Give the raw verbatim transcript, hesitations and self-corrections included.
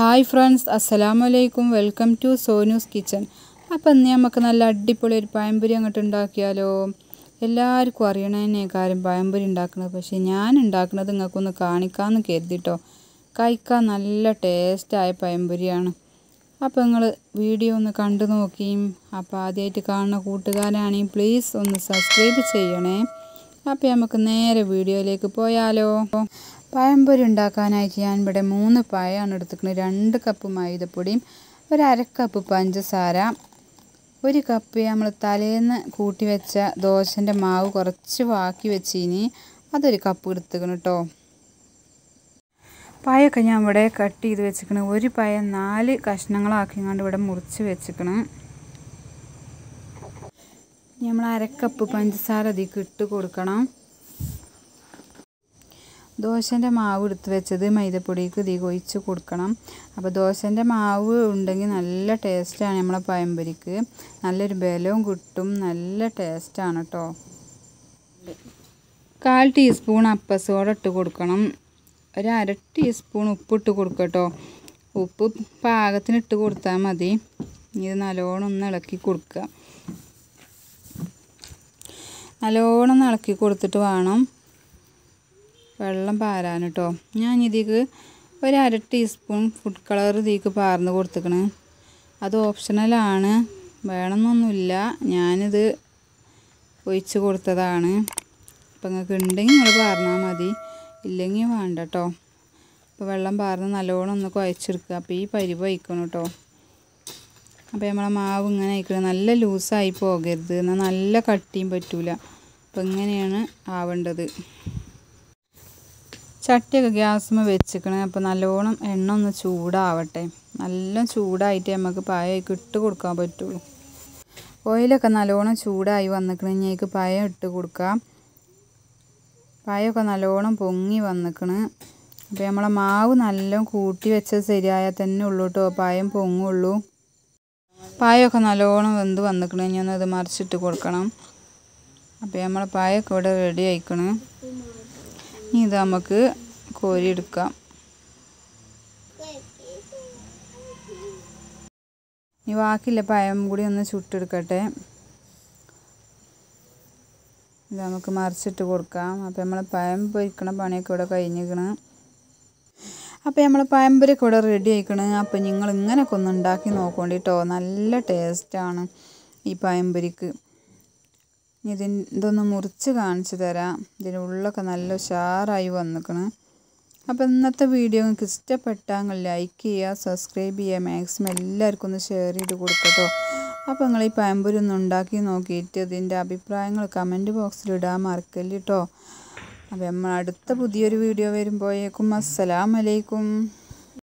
Hi friends, അസ്സലാമു അലൈക്കും. Welcome to Sonu's kitchen. അപ്പം ഇന്ന് നമുക്ക് നല്ല അടിപൊളി ഒരു പഴംപൊരി അങ്ങോട്ട് ഉണ്ടാക്കിയാലോ. എല്ലാവർക്കും അറിയണതന്നെ കാര്യം പഴംപൊരി ഉണ്ടാക്കുന്നത്. പക്ഷേ ഞാൻ ഉണ്ടാക്കുന്നത് നിങ്ങൾക്കൊന്ന് കാണിക്കാമെന്ന് കരുതിട്ടോ. കഴിക്കാൻ നല്ല ടേസ്റ്റായ പഴംപൊരിയാണ്. അപ്പോൾ നിങ്ങൾ വീഡിയോ ഒന്ന് കണ്ടു നോക്കിയും അപ്പോൾ ആദ്യമായിട്ട് കാണുന്ന കൂട്ടുകാരാണെങ്കിൽ പ്ലീസ് ഒന്ന് സബ്സ്ക്രൈബ് ചെയ്യണേ. അപ്പോൾ നമുക്ക് നേരെ വീഡിയോയിലേക്ക് പോയാലോ. പഴംപൊരി ഉണ്ടാക്കാനായിട്ട് ഞാൻ ഇവിടെ മൂന്ന് പഴമാണ് എടുത്തിരിക്കുന്നത്. രണ്ട് കപ്പ് മൈദപ്പൊടിയും ഒരു അര കപ്പ് പഞ്ചസാര, ഒരു കപ്പ് നമ്മൾ തലേന്ന് കൂട്ടി വെച്ച ദോശൻ്റെ മാവ് കുറച്ച് ബാക്കി വെച്ചിനി അതൊരു കപ്പ് എടുത്തിക്കണം കേട്ടോ. പഴമൊക്കെ ഞാൻ ഇവിടെ കട്ട് ചെയ്ത് വെച്ചിരിക്കണം. ഒരു പഴം നാല് കഷ്ണങ്ങളാക്കിങ്ങാണ്ട് ഇവിടെ മുറിച്ച് വെച്ചിരിക്കണം. നമ്മൾ അരക്കപ്പ് പഞ്ചസാര അതിലേക്ക് ഇട്ട് കൊടുക്കണം. ദോശൻ്റെ മാവ് എടുത്ത് വെച്ചത് മൈദപ്പൊടിക്ക് ഇതിലേക്ക് ഒഴിച്ച് കൊടുക്കണം. അപ്പോൾ ദോശൻ്റെ മാവ് ഉണ്ടെങ്കിൽ നല്ല ടേസ്റ്റാണ് നമ്മളെ പഴംപൊരിക്ക്. നല്ലൊരു ബലവും കിട്ടും, നല്ല ടേസ്റ്റാണ് കേട്ടോ. കാൽ ടീസ്പൂൺ അപ്പസോഡ ഇട്ട് കൊടുക്കണം. ഒരു അര ടീസ്പൂൺ ഉപ്പിട്ട് കൊടുക്കുക കേട്ടോ. ഉപ്പ് പാകത്തിന് ഇട്ട് കൊടുത്താൽ മതി. ഇത് നല്ലോണം ഒന്ന് ഇളക്കി കൊടുക്കുക. നല്ലോണം ഇളക്കി കൊടുത്തിട്ട് വേണം വെള്ളം പാരാൻ കേട്ടോ. ഞാൻ ഇതിലേക്ക് ഒരു അര ടീസ്പൂൺ ഫുഡ് കളർ ഇതിലേക്ക് പാർന്ന് കൊടുത്തിക്കണ്. അത് ഓപ്ഷണലാണ്, വേണമെന്നൊന്നുമില്ല. ഞാനിത് ഒഴിച്ച് കൊടുത്തതാണ്. അപ്പം നിങ്ങൾക്ക് ഉണ്ടെങ്കിൽ നിങ്ങൾ പാർന്നാൽ മതി, ഇല്ലെങ്കിൽ വേണ്ട കേട്ടോ. അപ്പോൾ വെള്ളം പാർന്ന് നല്ലോണം ഒന്ന് കുഴച്ചെടുക്കുക. അപ്പോൾ ഈ പരിവ് ഒഴിക്കണം കേട്ടോ. അപ്പോൾ നമ്മളെ മാവ് ഇങ്ങനെ ആയിക്കണം. നല്ല ലൂസായി പോകരുത്, എന്നാൽ നല്ല കട്ടിയും പറ്റൂല. അപ്പോൾ ഇങ്ങനെയാണ് ആവേണ്ടത്. ചട്ടിയൊക്കെ ഗ്യാസുമ്മ വെച്ചിക്കണേ. അപ്പോൾ നല്ലോണം എണ്ണ ഒന്ന് ചൂടാവട്ടെ. നല്ല ചൂടായിട്ട് നമുക്ക് പായക്ക് ഇട്ട് കൊടുക്കാൻ പറ്റുള്ളൂ. ഓയിലൊക്കെ നല്ലോണം ചൂടായി വന്നിക്കണ. ഇനിക്ക് പായം ഇട്ട് കൊടുക്കാം. പായമൊക്കെ നല്ലോണം പൊങ്ങി വന്നിക്കണ്. അപ്പോൾ നമ്മളെ മാവ് നല്ലോണം കൂട്ടി വെച്ചത് ശരിയായാൽ തന്നെ ഉള്ളൂ കേട്ടോ പായം പൊങ്ങുള്ളൂ. പായമൊക്കെ നല്ലോണം വെന്ത് വന്നിക്കണ്. ഇനി ഒന്ന് അത് മറിച്ചിട്ട് കൊടുക്കണം. അപ്പോൾ നമ്മളെ പായമൊക്കെ ഇവിടെ റെഡി ആയിക്കണ്. ഇനി ഇത് നമുക്ക് കോരിയെടുക്കാം. ഇനി ബാക്കിയുള്ള പഴം കൂടി ഒന്ന് ചുട്ടെടുക്കട്ടെ. ഇത് നമുക്ക് മറിച്ചിട്ട് കൊടുക്കാം. അപ്പോൾ നമ്മൾ പഴം പൊരിക്കണ പണിയൊക്കെ ഇവിടെ കഴിഞ്ഞിരിക്കണം. അപ്പോൾ നമ്മൾ പഴംപൊരിയൊക്കെ ഇവിടെ റെഡി ആയിക്കണം. അപ്പോൾ നിങ്ങൾ ഇങ്ങനെയൊക്കെ ഒന്ന് ഉണ്ടാക്കി നോക്കോണ്ടിട്ടോ. നല്ല ടേസ്റ്റാണ് ഈ പഴംപൊരിക്ക്. ഇതിൻ ഇതൊന്ന് മുറിച്ച് കാണിച്ചു തരാം. ഇതിൻ്റെ ഉള്ളൊക്കെ നല്ല ഉഷാറായി വന്നിക്കണം. അപ്പോൾ ഇന്നത്തെ വീഡിയോ നിങ്ങൾക്ക് ഇഷ്ടപ്പെട്ടാൽ നിങ്ങൾ ലൈക്ക് ചെയ്യുക, സബ്സ്ക്രൈബ് ചെയ്യുക, മാക്സിമം എല്ലാവർക്കും ഒന്ന് ഷെയർ ചെയ്ത് കൊടുക്കട്ടോ. അപ്പോൾ നിങ്ങൾ ഈ പഴംപൊരി ഒന്ന് ഉണ്ടാക്കി നോക്കിയിട്ട് ഇതിൻ്റെ അഭിപ്രായങ്ങൾ കമൻറ്റ് ബോക്സിൽ ഇടാൻ മറക്കല്ല കേട്ടോ. അപ്പോൾ നമ്മൾ അടുത്ത പുതിയൊരു വീഡിയോ വരുമ്പോഴേക്കും അസ്സലാമു അലൈക്കും.